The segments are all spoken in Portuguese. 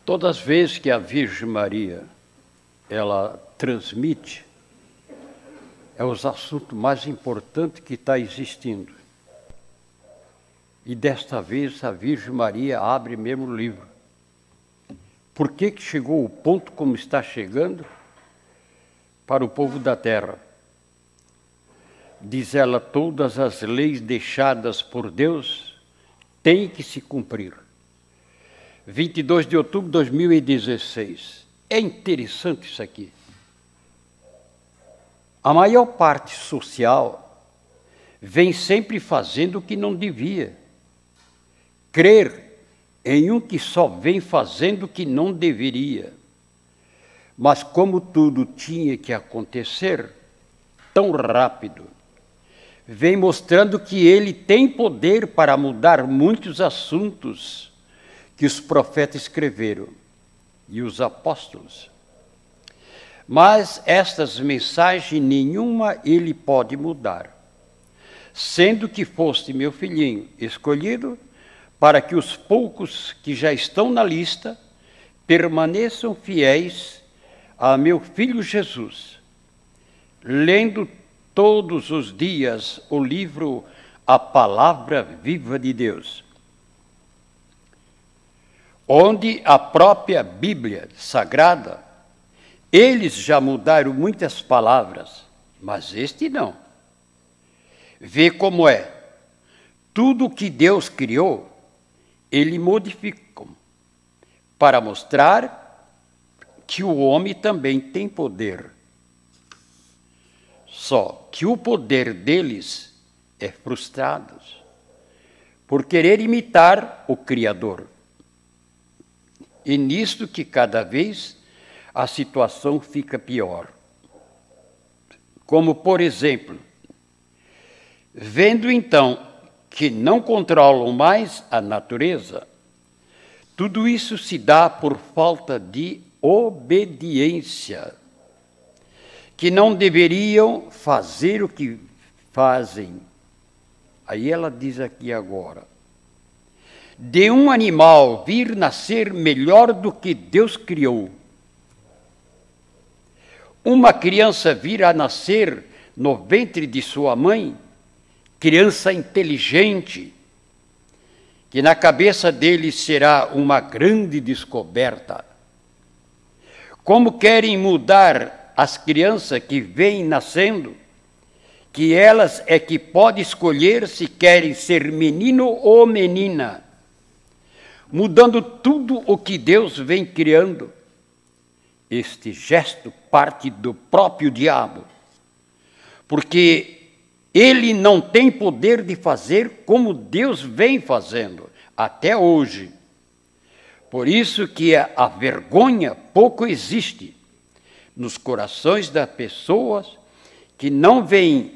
Todas as vezes que a Virgem Maria, ela transmite, é os assuntos mais importantes que está existindo. E desta vez a Virgem Maria abre mesmo o livro. Por que chegou o ponto como está chegando para o povo da terra? Diz ela, todas as leis deixadas por Deus têm que se cumprir. 22 de outubro de 2016. É interessante isso aqui. A maior parte social vem sempre fazendo o que não devia. Crer em um que só vem fazendo o que não deveria. Mas como tudo tinha que acontecer tão rápido, vem mostrando que ele tem poder para mudar muitos assuntos que os profetas escreveram e os apóstolos. Mas estas mensagens nenhuma ele pode mudar, sendo que foste meu filhinho escolhido para que os poucos que já estão na lista permaneçam fiéis a meu filho Jesus, lendo todos os dias o livro A Palavra Viva de Deus, onde a própria Bíblia Sagrada, eles já mudaram muitas palavras, mas este não. Vê como é. Tudo que Deus criou, ele modificou para mostrar que o homem também tem poder. Só que o poder deles é frustrado por querer imitar o Criador. E nisto que cada vez a situação fica pior. Como, por exemplo, vendo então que não controlam mais a natureza, tudo isso se dá por falta de obediência, que não deveriam fazer o que fazem. Aí ela diz aqui agora, de um animal vir nascer melhor do que Deus criou. Uma criança vir a nascer no ventre de sua mãe, criança inteligente, que na cabeça dele será uma grande descoberta. Como querem mudar as crianças que vêm nascendo, que elas é que podem escolher se querem ser menino ou menina, mudando tudo o que Deus vem criando. Este gesto parte do próprio diabo, porque ele não tem poder de fazer como Deus vem fazendo até hoje. Por isso que a vergonha pouco existe nos corações das pessoas que não veem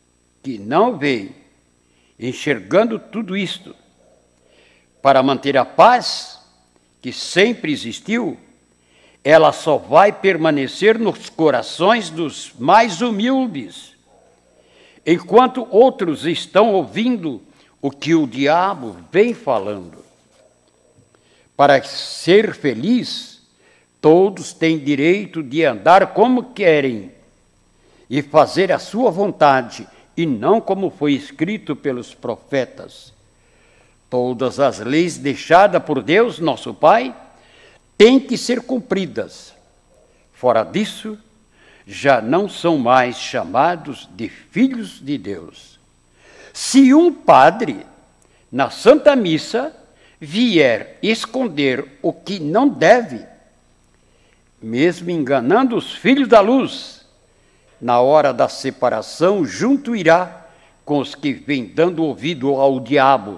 enxergando tudo isto. Para manter a paz que sempre existiu, ela só vai permanecer nos corações dos mais humildes, enquanto outros estão ouvindo o que o diabo vem falando. Para ser feliz, todos têm direito de andar como querem e fazer a sua vontade, e não como foi escrito pelos profetas. Todas as leis deixadas por Deus, nosso Pai, têm que ser cumpridas. Fora disso, já não são mais chamados de filhos de Deus. Se um padre, na Santa Missa, vier esconder o que não deve, mesmo enganando os filhos da luz, na hora da separação, junto irá com os que vêm dando ouvido ao diabo.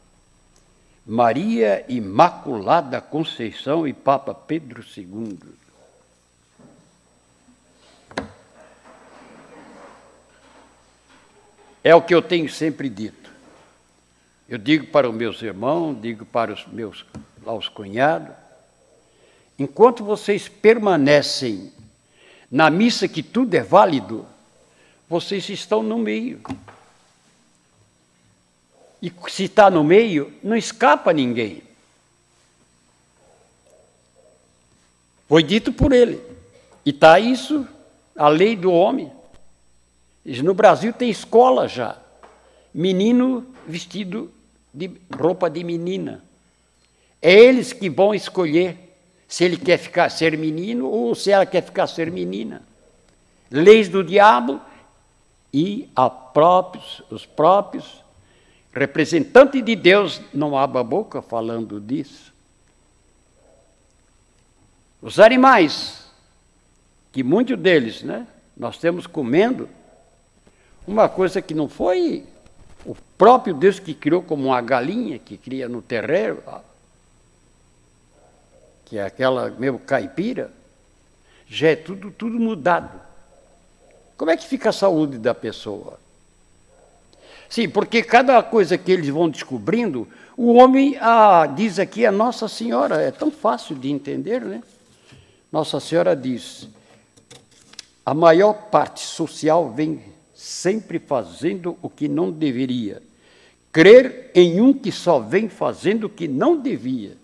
Maria Imaculada Conceição e Papa Pedro II. É o que eu tenho sempre dito. Eu digo para os meus irmãos, digo para os meus cunhados, enquanto vocês permanecem na missa que tudo é válido, vocês estão no meio. E se está no meio, não escapa ninguém. Foi dito por ele. E está isso, a lei do homem. No Brasil tem escola já. Menino vestido de roupa de menina. É eles que vão escolher se ele quer ser menino ou se ela quer ser menina. Leis do diabo e os próprios representantes de Deus não abrem a boca falando disso. Os animais, que muitos deles, né, nós temos comendo, uma coisa que não foi o próprio Deus que criou, como uma galinha que cria no terreiro, que é aquela mesmo caipira, já é tudo mudado. Como é que fica a saúde da pessoa? Sim, porque cada coisa que eles vão descobrindo, o homem diz aqui a Nossa Senhora, é tão fácil de entender, né? Nossa Senhora diz, a maior parte social vem sempre fazendo o que não deveria. Crer em um que só vem fazendo o que não devia.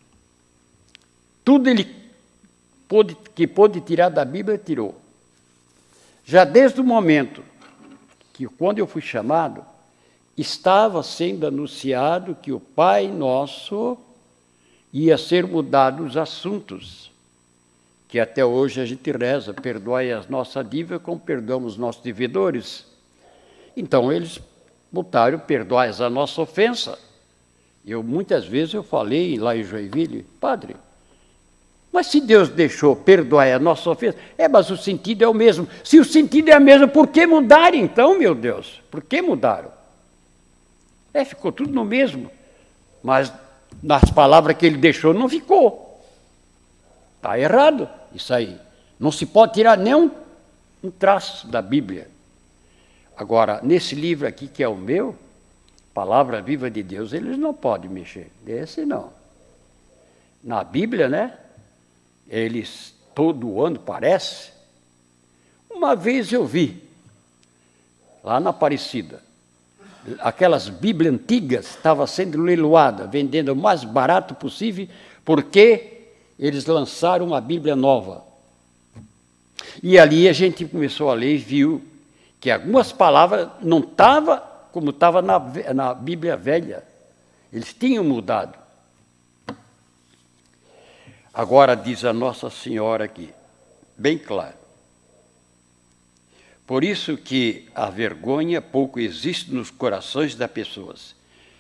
Tudo que pôde tirar da Bíblia, tirou. Já desde o momento que, quando eu fui chamado, estava sendo anunciado que o Pai Nosso ia ser mudado os assuntos, que até hoje a gente reza, perdoai as nossas dívidas como perdoamos os nossos devedores. Então eles botaram, perdoai a nossa ofensa. Muitas vezes eu falei lá em Joinville, padre, mas se Deus deixou perdoar a nossa ofensa, mas o sentido é o mesmo. Se o sentido é o mesmo, por que mudar então, meu Deus? Por que mudaram? Ficou tudo no mesmo. Mas nas palavras que ele deixou, não ficou. Está errado isso aí. Não se pode tirar nem um traço da Bíblia. Agora, nesse livro aqui, que é o meu, Palavra Viva de Deus, eles não podem mexer. Esse não. Na Bíblia, né? Eles, todo ano, parece. Uma vez eu vi, lá na Aparecida, aquelas Bíblias antigas estavam sendo leiloadas, vendendo o mais barato possível, porque eles lançaram uma Bíblia nova. E ali a gente começou a ler e viu que algumas palavras não estavam como estava na Bíblia velha. Eles tinham mudado. Agora diz a Nossa Senhora aqui, bem claro. Por isso que a vergonha pouco existe nos corações das pessoas,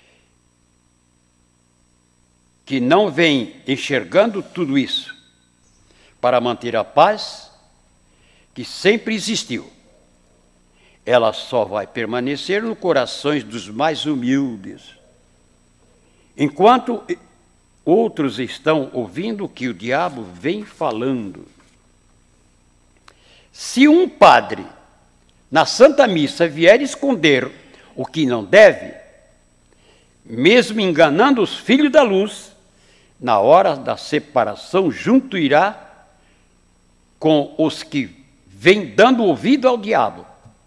que não vêm enxergando tudo isso para manter a paz que sempre existiu. Ela só vai permanecer nos corações dos mais humildes. Enquanto outros estão ouvindo o que o diabo vem falando. Se um padre, na Santa Missa, vier esconder o que não deve, mesmo enganando os filhos da luz, na hora da separação junto irá com os que vêm dando ouvido ao diabo.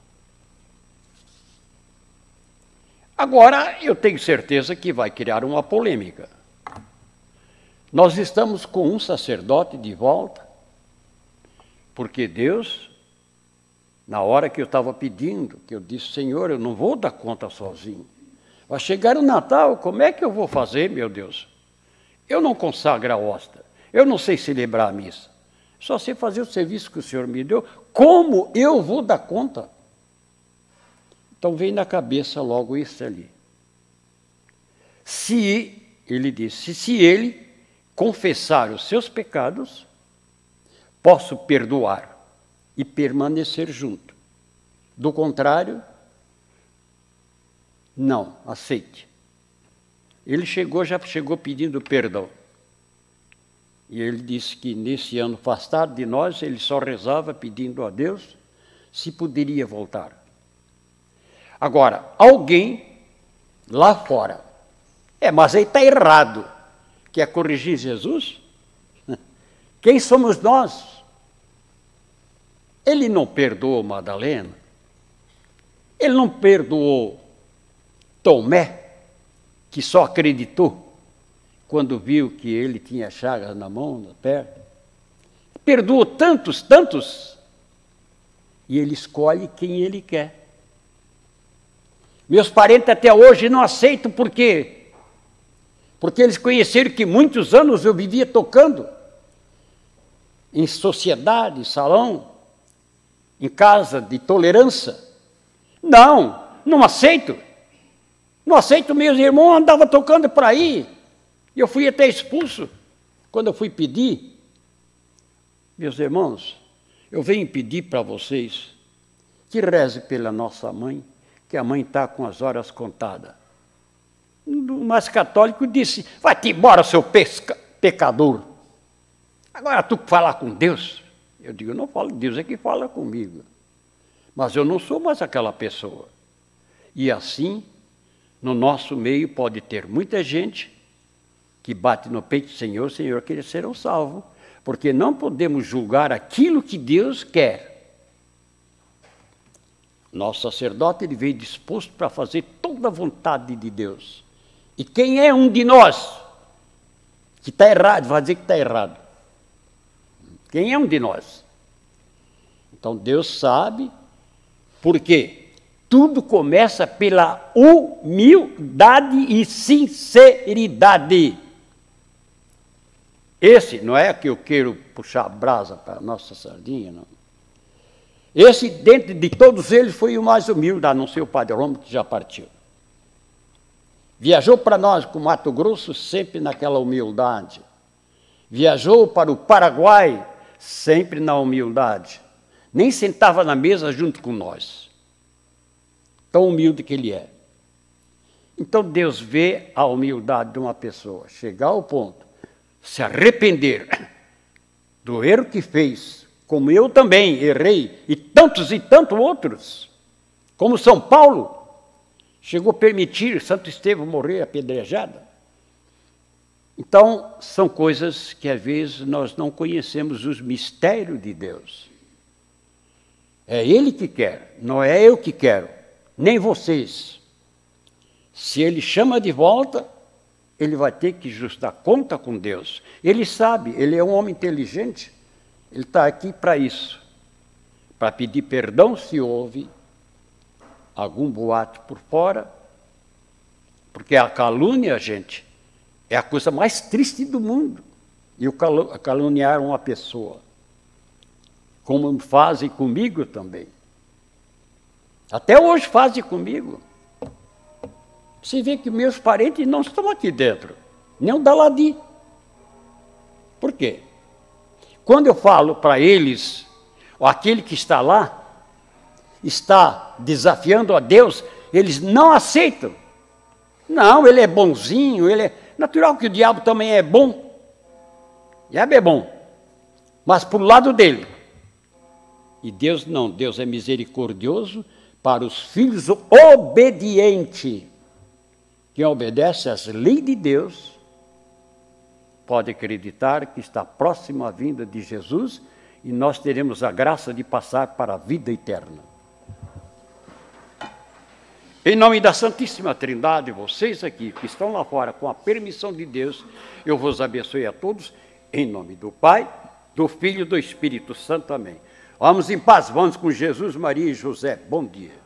Agora, eu tenho certeza que vai criar uma polêmica. Nós estamos com um sacerdote de volta, porque Deus, na hora que eu estava pedindo, que eu disse, Senhor, eu não vou dar conta sozinho. Vai chegar o Natal, como é que eu vou fazer, meu Deus? Eu não consagro a hóstia, eu não sei celebrar a missa, só sei fazer o serviço que o Senhor me deu, como eu vou dar conta? Então vem na cabeça logo isso ali. Ele disse, se ele confessar os seus pecados, posso perdoar e permanecer junto. Do contrário, não, aceite. Ele já chegou pedindo perdão. E ele disse que nesse ano afastado de nós, ele só rezava pedindo a Deus se poderia voltar. Agora, alguém lá fora, mas aí está errado, quer corrigir Jesus? Quem somos nós? Ele não perdoou Madalena, ele não perdoou Tomé, que só acreditou quando viu que ele tinha chagas na mão, na perna. perdoou tantos, tantos, e Ele escolhe quem Ele quer. Meus parentes até hoje não aceitam, por quê? Porque eles conheceram que muitos anos eu vivia tocando em sociedade, salão, em casa de tolerância. Não aceito. Não aceito, meus irmãos andavam tocando por aí. E eu fui até expulso. Quando eu fui pedir, meus irmãos, eu venho pedir para vocês que reze pela nossa mãe, que a mãe está com as horas contadas. O mais católico disse, vai-te embora, seu pecador. Agora tu falar com Deus. Eu digo, não falo, Deus é que fala comigo. Mas eu não sou mais aquela pessoa. E assim, no nosso meio pode ter muita gente que bate no peito do Senhor, Senhor, que eles serão salvos. Porque não podemos julgar aquilo que Deus quer. Nosso sacerdote, ele veio disposto para fazer toda a vontade de Deus. E quem é um de nós que está errado, vai dizer que está errado? Quem é um de nós? Então Deus sabe, porque tudo começa pela humildade e sinceridade. Esse não é que eu quero puxar a brasa para a nossa sardinha, não. Esse, dentro de todos eles, foi o mais humilde, a não ser o Padre Romo, que já partiu. Viajou para nós, com Mato Grosso, sempre naquela humildade. Viajou para o Paraguai, sempre na humildade. Nem sentava na mesa junto com nós. Tão humilde que ele é. Então Deus vê a humildade de uma pessoa, chegar ao ponto, se arrepender do erro que fez, como eu também errei, e tantos outros, como São Paulo, chegou a permitir Santo Estevão morrer apedrejado. Então, são coisas que às vezes nós não conhecemos os mistérios de Deus. É Ele que quer, não é eu que quero, nem vocês. Se Ele chama de volta, Ele vai ter que justar conta com Deus. Ele sabe, Ele é um homem inteligente. Ele está aqui para isso, para pedir perdão se houve algum boato por fora, porque a calúnia, gente, é a coisa mais triste do mundo. E o caluniar uma pessoa, como fazem comigo também. Até hoje fazem comigo. Você vê que meus parentes não estão aqui dentro, nem o Daladi. Por quê? Quando eu falo para eles, ou aquele que está lá, está desafiando a Deus, eles não aceitam. Não, ele é bonzinho, ele é... Natural que o diabo também é bom. O diabo é bom, mas para o lado dele. E Deus não, Deus é misericordioso para os filhos obedientes. Quem obedece às leis de Deus pode acreditar que está próximo à vinda de Jesus e nós teremos a graça de passar para a vida eterna. Em nome da Santíssima Trindade, vocês aqui que estão lá fora, com a permissão de Deus, eu vos abençoe a todos, em nome do Pai, do Filho e do Espírito Santo. Amém. Vamos em paz, vamos com Jesus, Maria e José. Bom dia.